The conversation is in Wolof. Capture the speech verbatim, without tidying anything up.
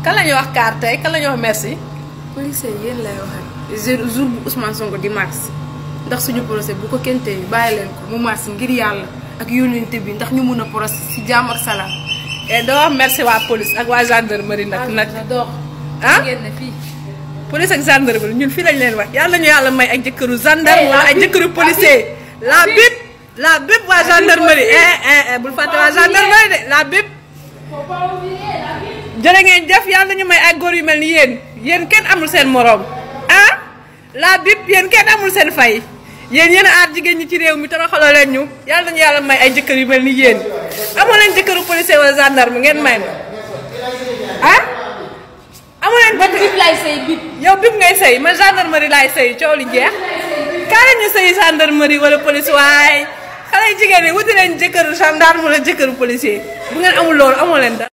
kan la ñuy wax carte tey kan la ñuy wax merci. police yéen lay waxal jour bu Ousmane Sonko di mars ndax suñu procès bu ko kenn tey bàyyi leen ko mu mars ngir yàlla ak yónnente bi ndax ñu mun a procès si jàmm ak salaam. et doo wax merci waa police ak waa gendarmerie nag nag. ah ngeen ne fii. police ak gendarmerie ñun fii lañ leen wax yàlla ñu yàlla may ak jëkkëru gendarme wala ay jëkkëru policier la bip la bip waa gendarmerie eh eh bul fàtte waa gendarmerie de la bip. jërë ngeen jëf yàlla ñu may ay góor yu mel ni yéen yéen kenn amul seen morom ah la bip yéen kenn amul seen fay yéen yéen a aar jigéen ñi ci réew mi toroxaloo leen ñu yàlla nañu yàlla may ay jëkkër yu mel ni yéen amoo leen jëkkëru policier wala gendarme ngeen may ma ah. amoo leen man bip laay sëy bip. yow bip ngay sëy man gendarmerie laay sëy coow li jeex kaa la ñu sëy gendarmerie wala police waaye xale jigéen ñi wuti leen jëkkëru gendarme wala jëkkëru policier bu ngeen amul loolu amoo leen dara.